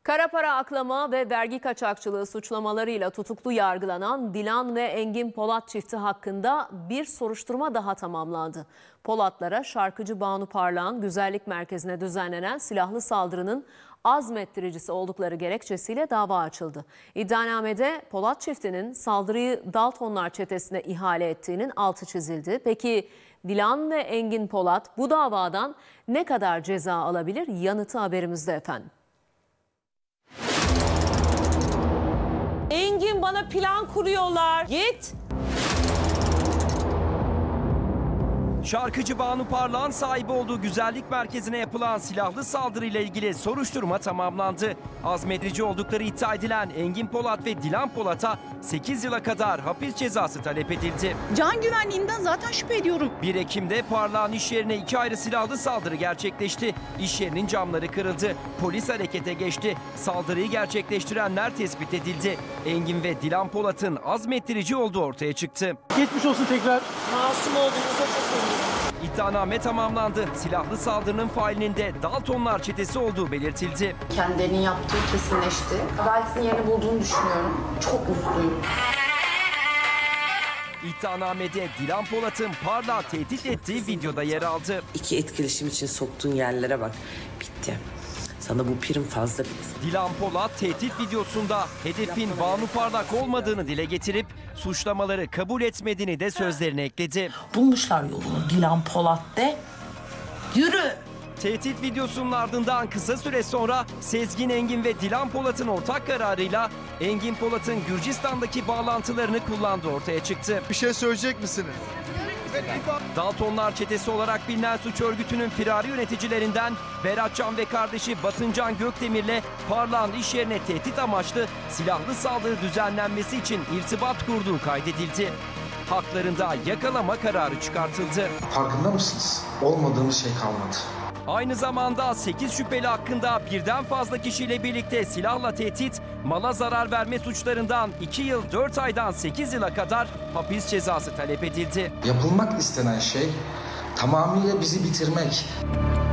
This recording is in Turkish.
Kara para aklama ve vergi kaçakçılığı suçlamalarıyla tutuklu yargılanan Dilan ve Engin Polat çifti hakkında bir soruşturma daha tamamlandı. Polatlara şarkıcı Banu Parlak'ın güzellik merkezine düzenlenen silahlı saldırının azmettiricisi oldukları gerekçesiyle dava açıldı. İddianamede Polat çiftinin saldırıyı Daltonlar çetesine ihale ettiğinin altı çizildi. Peki Dilan ve Engin Polat bu davadan ne kadar ceza alabilir? Yanıtı haberimizde efendim. Engin, bana plan kuruyorlar. Git. Şarkıcı Banu Parlak'ın sahibi olduğu güzellik merkezine yapılan silahlı saldırıyla ilgili soruşturma tamamlandı. Azmedici oldukları iddia edilen Engin Polat ve Dilan Polat'a 8 yıla kadar hapis cezası talep edildi. Can güvenliğimden zaten şüphe ediyorum. 1 Ekim'de Parlak'ın iş yerine 2 ayrı silahlı saldırı gerçekleşti. İş yerinin camları kırıldı. Polis harekete geçti. Saldırıyı gerçekleştirenler tespit edildi. Engin ve Dilan Polat'ın azmettirici olduğu ortaya çıktı. Geçmiş olsun tekrar. Masum olduğunuza çok eminim. İddianame tamamlandı. Silahlı saldırının failinin de Daltonlar çetesi olduğu belirtildi. Kendilerinin yaptığı kesinleşti. Adaletin yerini bulduğunu düşünüyorum. Çok mutluyum. İddianamede Dilan Polat'ın Parlak'ı tehdit ettiği videoda yer aldı. İki etkileşim için soktuğun yerlere bak. Bitti. Sana bu prim fazla bile. Dilan Polat tehdit videosunda hedefin Banu Parlak olmadığını dile getirip suçlamaları kabul etmediğini de sözlerine ekledi. Bulmuşlar yolunu Dilan Polat de. Yürü. Tehdit videosunun ardından kısa süre sonra Sezgin Engin ve Dilan Polat'ın ortak kararıyla Engin Polat'ın Gürcistan'daki bağlantılarını kullandığı ortaya çıktı. Bir şey söyleyecek misiniz? Daltonlar çetesi olarak bilinen suç örgütünün firari yöneticilerinden Beratcan ve kardeşi Batıncan Gökdemir'le Parlak'ın iş yerine tehdit amaçlı silahlı saldırı düzenlenmesi için irtibat kurduğu kaydedildi. Haklarında yakalama kararı çıkartıldı. Farkında mısınız? Olmadığımız şey kalmadı. Aynı zamanda 8 şüpheli hakkında birden fazla kişiyle birlikte silahla tehdit, mala zarar verme suçlarından 2 yıl 4 aydan 8 yıla kadar hapis cezası talep edildi. Yapılmak istenen şey tamamıyla bizi bitirmek.